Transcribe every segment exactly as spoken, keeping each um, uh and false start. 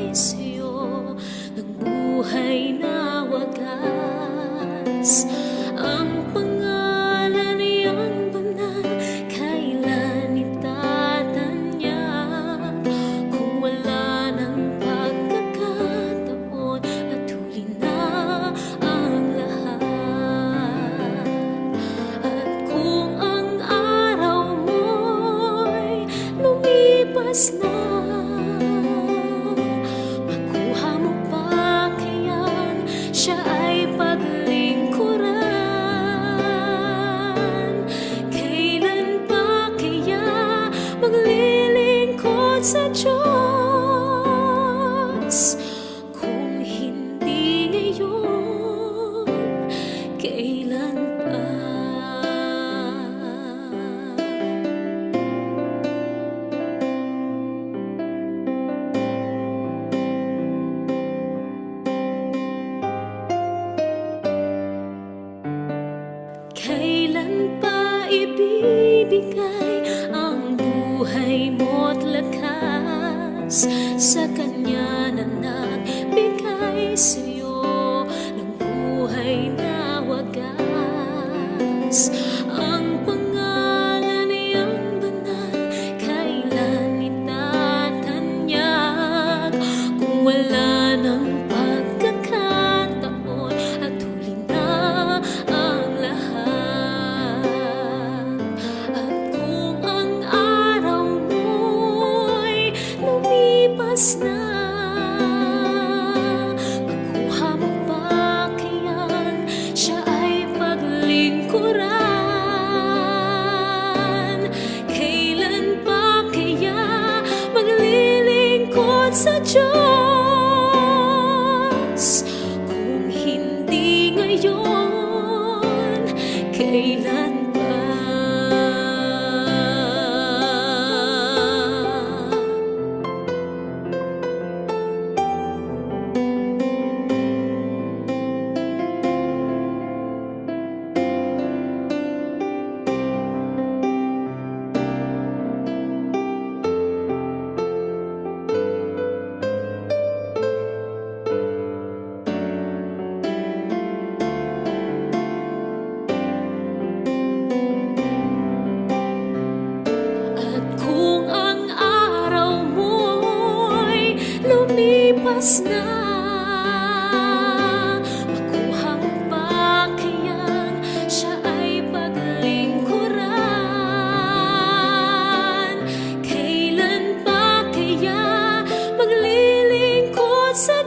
sa'yo ng buhay na wagas. Ang pangalan niyang banal, kailan itatanyag? Kung wala ng pagkakataon at huli na ang lahat. At kung ang araw mo'y lumipas na, makuha mo pa kayang siya ay paglingkuran? Kailan pa kaya maglilingkod sa Diyos? Kung hindi ngayon, kailan pa? Kailan pa ibibigay ang buhay mo't lakas sa Kanya na nagbigay sa'yo ng buhay na wagas? Ang pangalan niyang banal, kailan itatanyag? Kung wala ng pagkakataon at huli na ang lahat. At kung ang araw mo'y lumipas na, makuha mo pa kayang siya ay paglingkuran? Kailan pa kaya maglilingkod sa Diyos? Kung hindi ngayon, kailan pa? At kung ang araw mo'y lumipas na, makuha mo pa kayang siya ay paglingkuran? Kailan pa kaya maglilingkod sa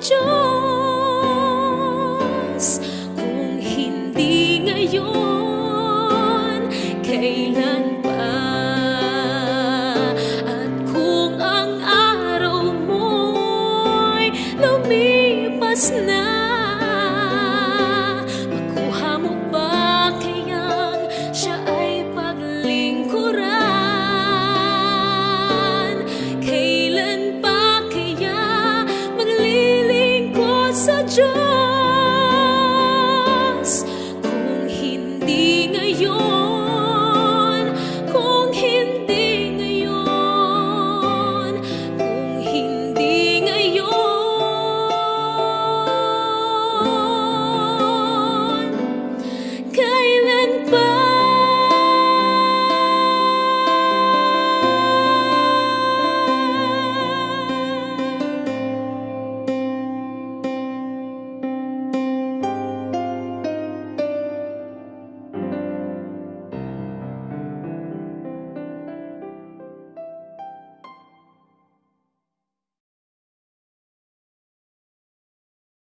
Diyos? Kung hindi ngayon, kailan pa? At kung ang araw mo'y lumipas na, makuha mo pa kayang siya ay paglingkuran? Kailan pa kaya maglilingkod sa Diyos?